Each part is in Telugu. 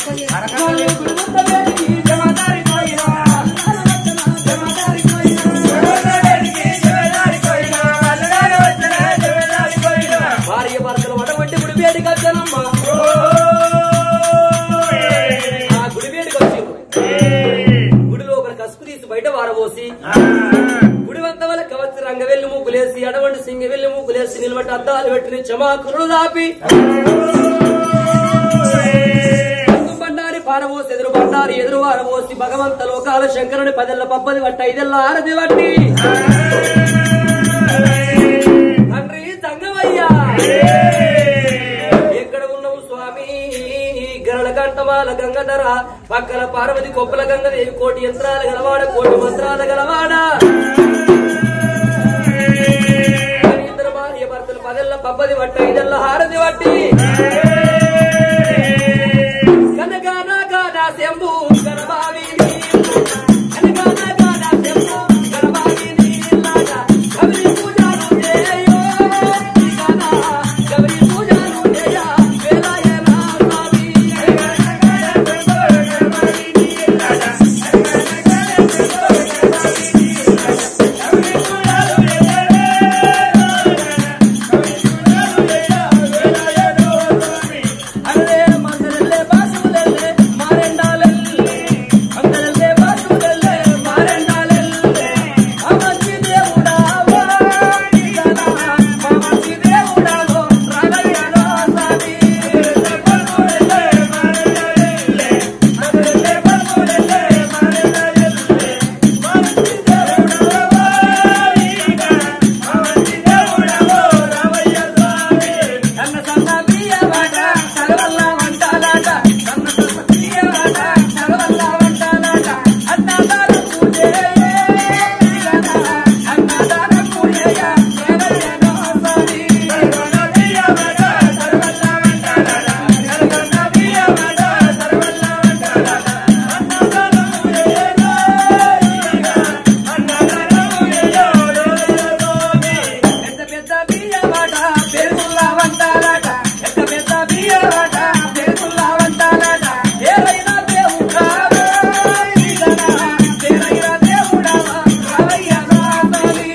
భార్య భర్తలు అటువంటి గుడి వేడికి వచ్చానమ్మా ఆ గుడి వేడికి వచ్చి గుడి లోపల కసుపు తీసి బయట వారబోసి గుడి వంత వల్ల కవచ్చి రంగవెల్లి మూకులేసి అడవంటి సింగవెల్లి మూకులేసి నిలబట్టి అద్దాలు పెట్టిన చమాకులు దాపి బండారి పారబోసి ఎదురు బండారి ఎదురు వారబోసి భగవంత లోకాల శంకరుని 10 పబ్బది వట్టి 5 ఆరది వట్టి తండ్రి తంగమయ్యా ఎక్కడ ఉన్నావు స్వామి గరళ కంఠమాల గంగధర పక్కన పార్వతి కొప్పల గంగదేవి కోటి యంత్రాలు గలవాడ కోటి మంత్రాలు గలవాడ ఇద్దరు భార్య భర్తలు 10 పబ్బది వట్టి 5 హారది వట్టి కనగానా గానా శంభు గణబావి కనగానా గానా శంభు గణబావి నీలాగా గౌరీ పూజలు చేయో గానా గౌరీ పూజలు చేయ వేలాయనా స్వామి అరే మందలే బాసులే మారెండాలే మందలే బాసులే మారెండాలే అమంచి దేవుడా వాడిగనా అమంచి దేవుడా రాగయ్యలో సాది బల్బులే మారెండాలే మందలే బాసులే మారెండాలే అమంచి దేవుడా వాడిగనా అమంచి దేవుడా రావయ్య స్వామి అన్న సన్న బియ్యవాడ సగవల్ల వంటాలాట సన్న సన్న బియ్యవాడ సగవల్ల వంటాలాట అన్నదాన పూజే అన్నదాన పూజయ కేవలయనో స్వామి సగవల్ల బియ్యవాడ సగవల్ల వంటాలాట సగవల్ల బియ్యవాడ సగవల్ల వంటాలాట అన్నదాన పూజయ అన్నదాన పూజయ స్వామి ఎంత పెద్ద బియ్యవాడ పెరుగుల్లా వంటాలాట ఎంత పెద్ద బియ్యవాడ పెరుగుల్లా వంటాలాట ఏరైనా దేవుడా ఏరైనా దేవుడా రావయ్య స్వామి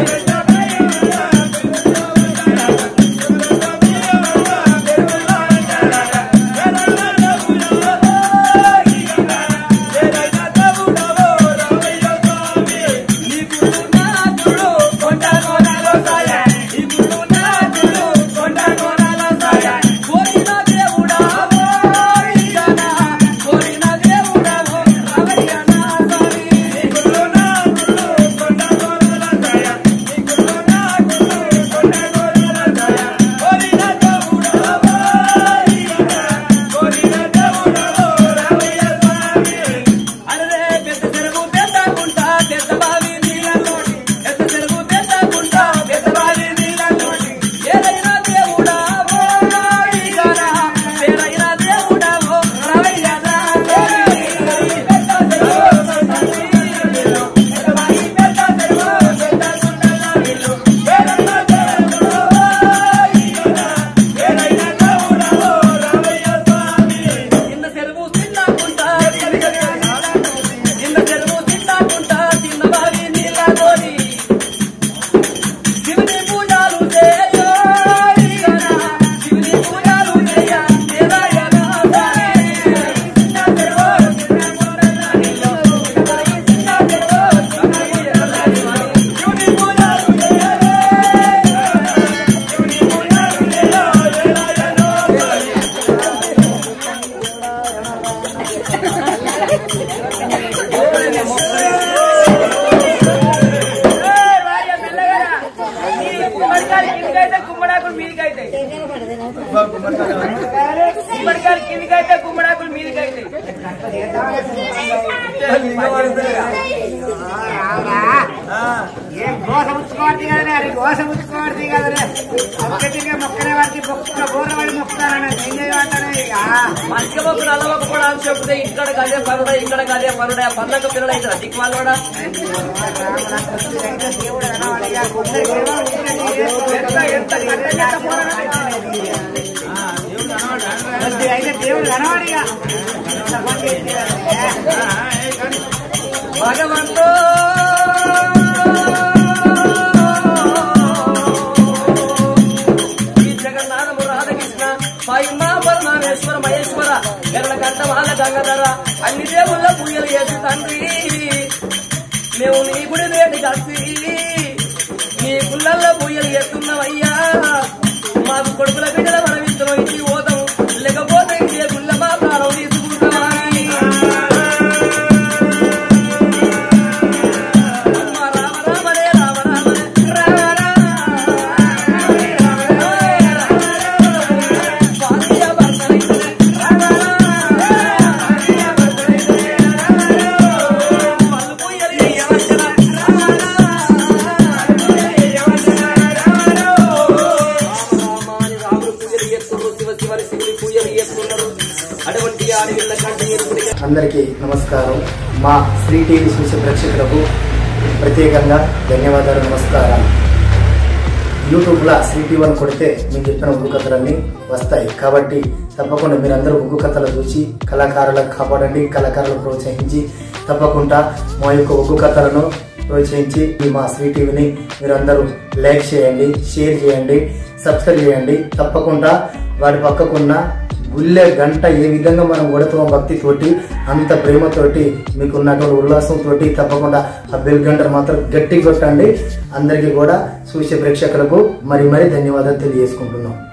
కుమ్మడాకులు మీదికైతే కుమ్మడికాయలు కిందికైతే కుమ్మడాకులు మీదికైతే గోసముచ్చుకోవద్దు కదా గోసముచ్చుకోవద్దు కదా మొక్కటిగా మొక్కనే వారికి బోర్ర వాడి మొక్కుతారని ఏం చేయమంటారు మంచి మొక్కలు అల్లవక కూడా అని చెప్తే ఇక్కడ కదే పనుడా ఇక్కడ కదే పనుడా పనులకు పిల్లలు అయితే దిక్కుమాలు కూడా దేవుడు అయితే దేవుడు కనవాడిగా సంగతర అన్ని దేవుళ్ళ పూజలు చేసి తండ్రి మేము నీ గుడి వేడి కలిసి నీ గుళ్ళల్లో పూజలు చేస్తున్నామయ్యా మాకు కొడుకుల బిడ్డల మనం ఇంతలో ఇంటికి పోతాం లేకపోతే ఇంకే గుళ్ళ మా ప్రాణం తీసుకుంటామని అందరికీ నమస్కారం. మా శ్రీ టీవీ చూసే ప్రేక్షకులకు ప్రత్యేకంగా ధన్యవాదాలు, నమస్కారాలు. యూట్యూబ్లో శ్రీ టీవీ అని కొడితే మేము చెప్పిన ఉగ్గు కథలన్నీ వస్తాయి. కాబట్టి తప్పకుండా మీరందరూ ఉగ్గు కథలు చూసి కళాకారులకు కాపాడండి, కళాకారులను ప్రోత్సహించి తప్పకుండా మా యొక్క ఉగ్గు కథలను ప్రోత్సహించి మా శ్రీ టీవీని మీరందరూ లైక్ చేయండి, షేర్ చేయండి, సబ్స్క్రైబ్ చేయండి. తప్పకుండా వాటి పక్కకున్న గుళ్ళె గంట ఏ విధంగా మనం కొడతామో భక్తితోటి అంత ప్రేమతోటి మీకు ఉన్నటువంటి ఉల్లాసంతో తప్పకుండా ఆ బెల్ గంటను మాత్రం గట్టి కొట్టండి. అందరికీ కూడా చూసే ప్రేక్షకులకు మరి ధన్యవాదాలు తెలియజేసుకుంటున్నాం.